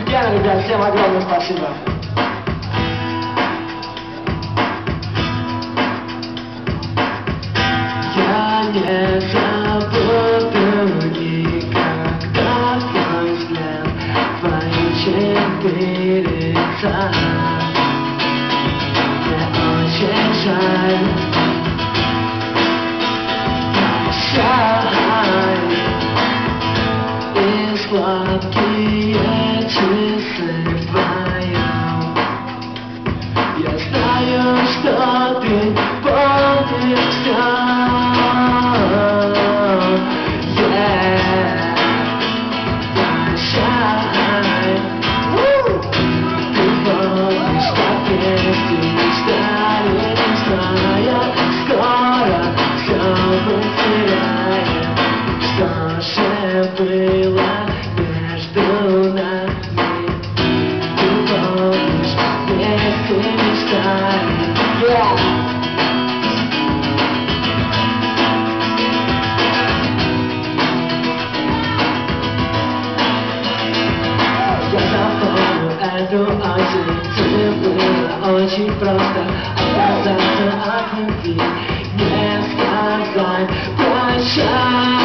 Яна, ребят, всем огромное спасибо. Я не забуду никогда твой взгляд, твои четыре лица. Мне очень жаль, прощай, и сладкие часы вдвоем. Я знаю, что ты помнишь все. Что же было между нами? Ты помнишь, вместе мечтали. Я запомню эту осень, тебе было очень просто отказаться от любви, не сказать прощай.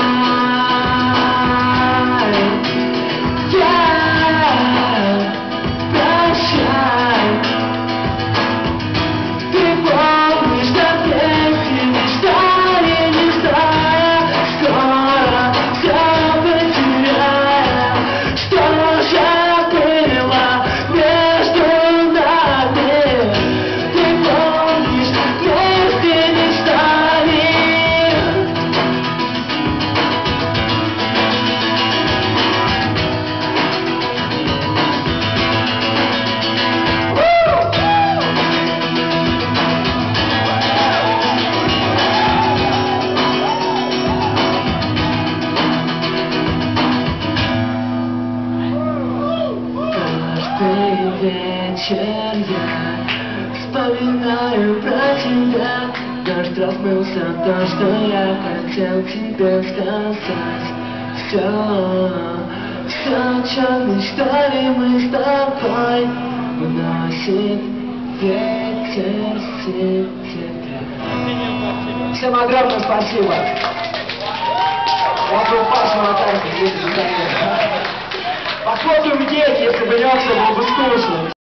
Вечер я вспоминаю про тебя. Дождь размылся то, что я хотел тебе сказать. Все, чем мечтали мы с тобой, уносит ветер сентября. Всем огромное спасибо. Я был Паша Матайский. Похлопаем дети, если бы не все было бы скучно.